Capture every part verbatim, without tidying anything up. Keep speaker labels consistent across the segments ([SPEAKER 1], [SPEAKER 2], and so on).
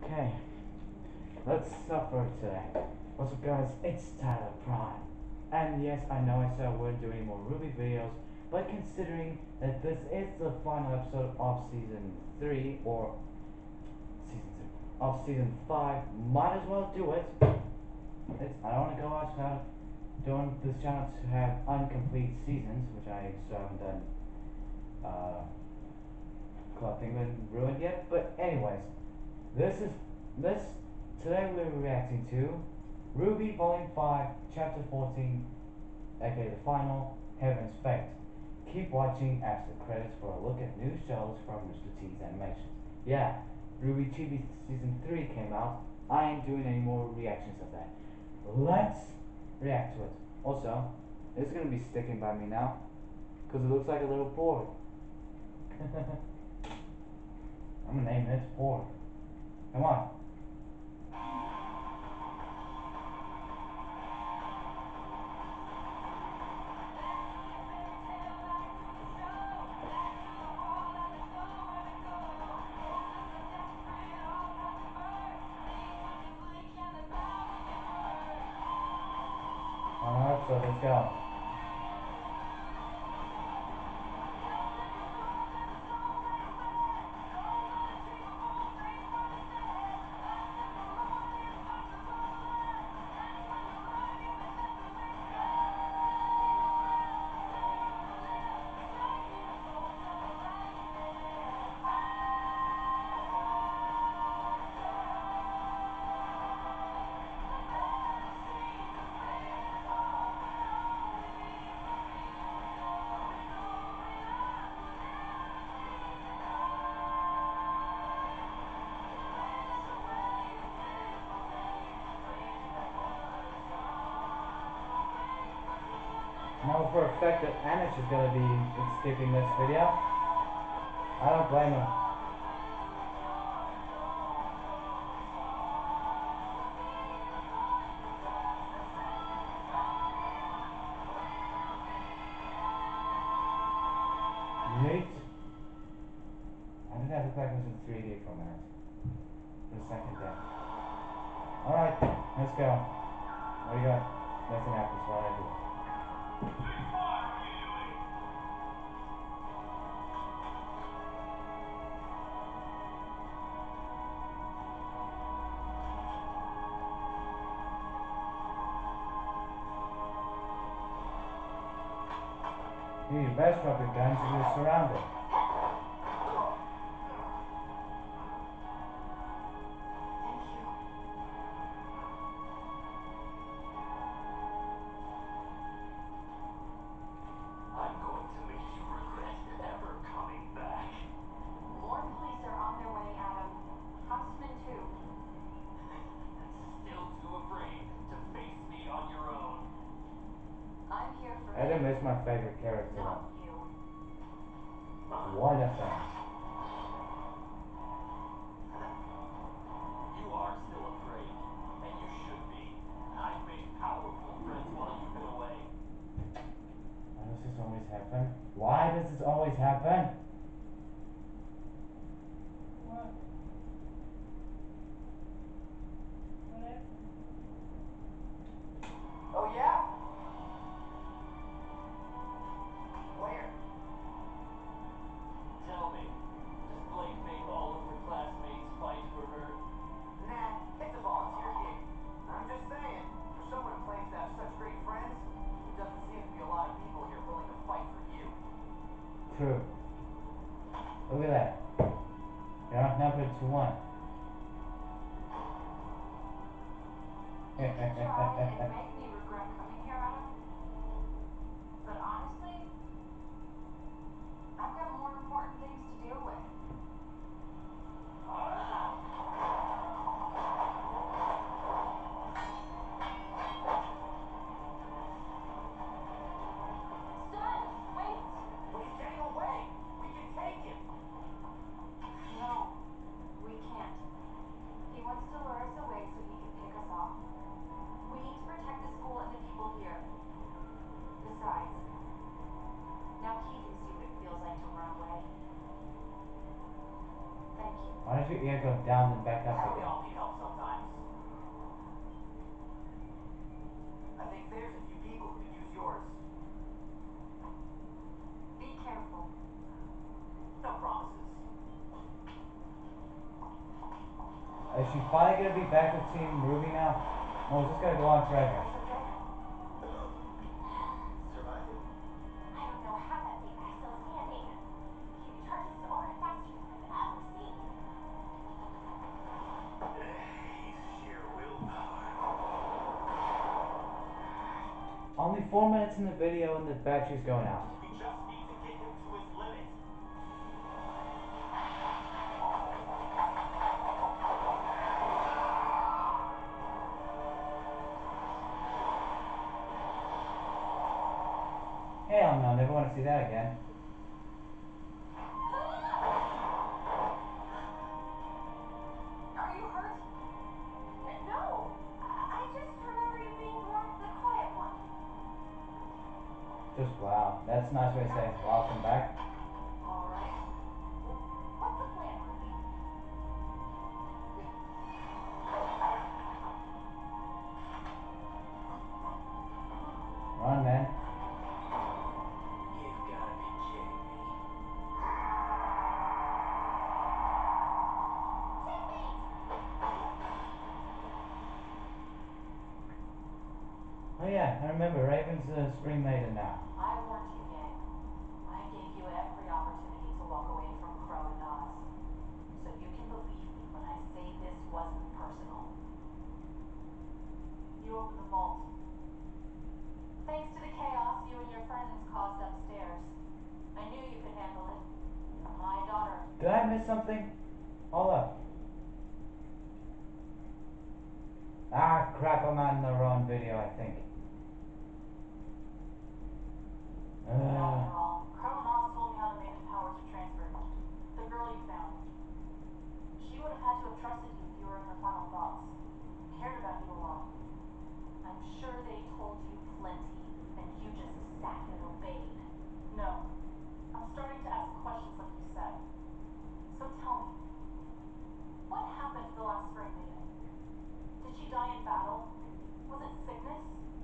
[SPEAKER 1] Okay, let's stop for today. What's up guys, it's Tyler Prime. And yes, I know I said I wouldn't do any more RWBY videos, but considering that this is the final episode of season three, or season three, of season five, might as well do it. It's, I don't want to go outside doing this channel to have incomplete seasons, which I still haven't done, uh, Club Penguin ruined yet, but anyways, this is, this, today we're reacting to RWBY Volume five, Chapter fourteen, aka the final, Heaven's Fate. Keep watching after the credits for a look at new shows from Mister T's Animations. Yeah, RWBY T V Season three came out. I ain't doing any more reactions of that. Let's react to it. Also, it's gonna be sticking by me now, because it looks like a little board. I'm gonna name it Board. Come on. Alright, so let's go. Know for a fact that Anish is gonna be skipping this video. I don't blame him. Yeet. I think that looked like it was in three D for a minute. For a second there. Alright, let's go. What do you got? Nothing happens while I do it. You best drop your guns if you're surrounded.
[SPEAKER 2] I'm going to make you regret ever coming back.
[SPEAKER 3] More police are on their way, Adam. Huntsman too.
[SPEAKER 2] Still too afraid to face me on your own.
[SPEAKER 3] I'm here for
[SPEAKER 1] Adam
[SPEAKER 3] you,
[SPEAKER 1] is my favorite character
[SPEAKER 3] not
[SPEAKER 1] though.
[SPEAKER 3] you.
[SPEAKER 1] What a thing.
[SPEAKER 2] You are still afraid, and you should be. I've made powerful friends while you've been away.
[SPEAKER 1] Why does this always happen? Why does this always happen? What? What happened?
[SPEAKER 2] Oh yeah? Where? Tell me, does Blake make all of her classmates fight for her? Nah, it's a volunteer gig. I'm just saying, for someone who claims to have such great friends, there doesn't seem to be a lot of people here willing to fight for you.
[SPEAKER 1] True. Look at that. You're not number two one.
[SPEAKER 3] You can try and make me regret coming here, Adam. But honestly, I've got more important things to deal with. Son, wait!
[SPEAKER 2] But he's getting away! We can take him!
[SPEAKER 3] No, we can't. He wants to lure us away so he can pick us off. We need to protect this
[SPEAKER 1] down and back up
[SPEAKER 2] Yeah, we
[SPEAKER 1] again.
[SPEAKER 2] all need help sometimes. I think there's a few people who could use yours.
[SPEAKER 3] Be careful.
[SPEAKER 2] No promises.
[SPEAKER 1] Is she finally gonna be back with Team Ruby now? Or is this gonna go on forever?
[SPEAKER 2] Guys, okay? Surviving.
[SPEAKER 3] I don't know how that big guy's still standing. He recharges his aura faster than I've ever seen.
[SPEAKER 2] He's sheer willpower.
[SPEAKER 1] Only four minutes in the video and the battery's going out.
[SPEAKER 2] We just need to get him to his limit.
[SPEAKER 1] Hell no, never want to see that again.
[SPEAKER 3] Are you hurt? No. I I just remember you being more the quiet one.
[SPEAKER 1] Just wow. That's a nice way to say welcome back.
[SPEAKER 3] All right. What's the plan, Ruby?
[SPEAKER 1] Run, man.
[SPEAKER 2] You've got to be kidding me.
[SPEAKER 1] Oh yeah, I remember. Raven's a spring maiden now.
[SPEAKER 3] I warned you, gang. I gave you every opportunity to walk away from Crow and Nas. So you can believe me when I say this wasn't personal. You opened the vault. Thanks to the chaos you and your friends caused upstairs. I knew you could handle it. My daughter.
[SPEAKER 1] Did I miss something? Hold up. Ah, crap, I'm on the wrong video, I think.
[SPEAKER 3] No,
[SPEAKER 1] Uh,
[SPEAKER 3] you're wrong. Crow and Nas told me how the Maven powers are transferred. The girl you found. She would have had to have trusted you if you were in her final thoughts. Cared about you a lot. I'm sure they told you plenty, and you just sat and obeyed. No. I'm starting to ask questions like you said. So tell me, what happened to the last Spring Maiden? Did she die in battle? Was it sickness?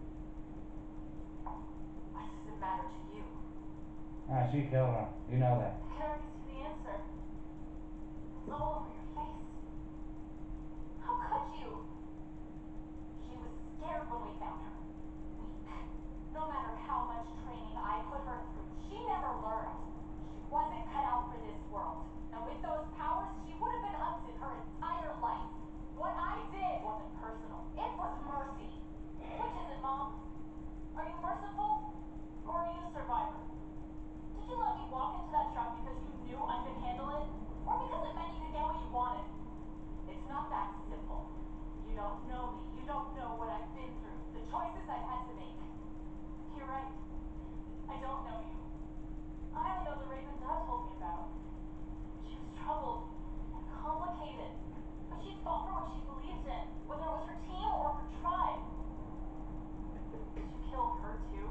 [SPEAKER 3] Why does it matter to you?
[SPEAKER 1] ah, she killed her. You know that.
[SPEAKER 3] I can already see the answer. It's all over your face. How could you? She was scared when we found her. Weak. No matter how much training I put her through, she never learned. She wasn't cut out for this world. And with those powers, she would have been hunted her entire life. What I did wasn't personal. It was mercy. Which is it, Mom? Are you merciful? Or are you a survivor? Did you let me walk into that trap because you knew I could handle it? Or because it meant you could get what you wanted? It's not that simple. You don't know me. You don't know what I've been through. The choices I've had to make. You're right. I don't know you. I only know the Raven Dad told me about. She was troubled and complicated. But she fought for what she believed in, whether it was her team or her tribe. Did you kill her too?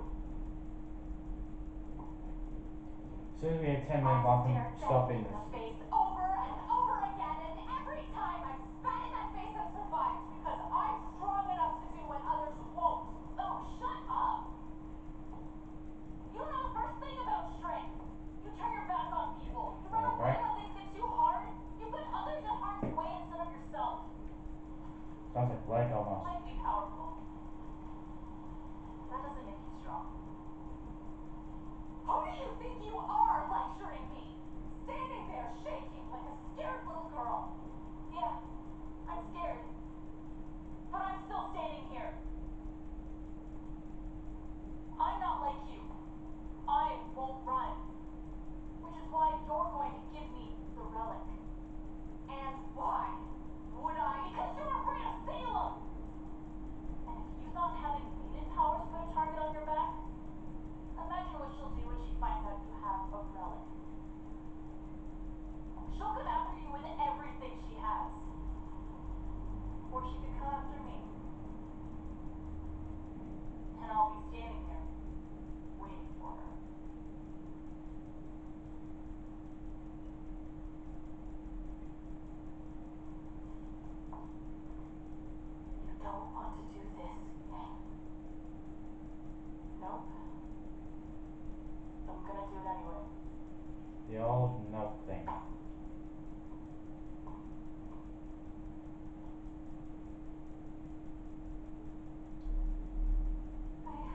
[SPEAKER 1] As soon as we hit ten minutes,
[SPEAKER 3] I've
[SPEAKER 1] I'm
[SPEAKER 3] stared death
[SPEAKER 1] stopping
[SPEAKER 3] in
[SPEAKER 1] this.
[SPEAKER 3] the face over and over again, and every time I've spat in that face and survived because I'm strong enough to do what others won't. Oh, shut up! You don't know the first thing about strength. You turn your back on people. You run
[SPEAKER 1] Right,
[SPEAKER 3] away
[SPEAKER 1] right.
[SPEAKER 3] when things get too hard. You put others in harm's way instead of yourself.
[SPEAKER 1] Sounds like Blake almost.
[SPEAKER 3] Might be powerful. That doesn't make you strong. Who do you think you are lecturing me? Standing there shaking like a scared little girl. Yeah, I'm scared. But I'm still standing here. I'm not like you. I won't run. Which is why you're going to give me the relic. And why would I? Because you're afraid of Salem! Nope. I'm gonna do it anyway.
[SPEAKER 1] The old nope thing.
[SPEAKER 3] I... I'm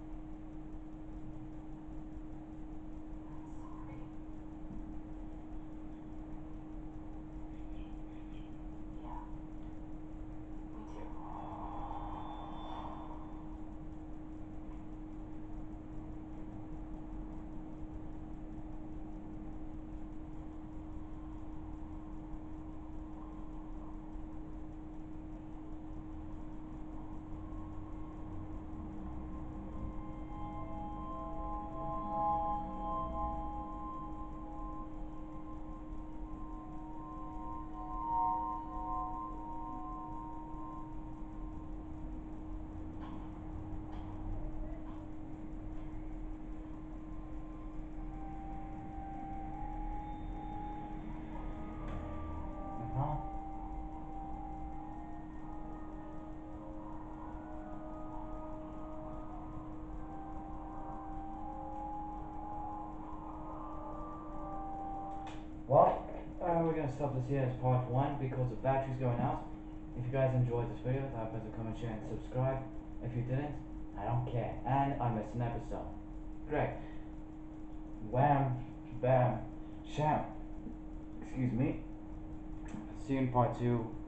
[SPEAKER 3] sorry. Yeah. Me too.
[SPEAKER 1] Uh-huh. Well, uh, we're gonna stop this here as part one because the battery's going out. If you guys enjoyed this video, don't forget to comment, share, and subscribe. If you didn't, I don't care. And I missed an episode. Great. Wham, bam, sham. Excuse me. See you in part two.